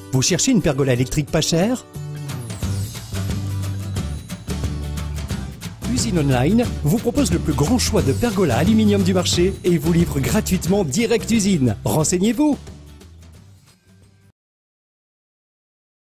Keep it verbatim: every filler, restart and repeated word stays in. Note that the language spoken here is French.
Vous cherchez une pergola électrique pas chère? Usine Online vous propose le plus grand choix de pergolas aluminium du marché et vous livre gratuitement direct d'usine. Renseignez-vous!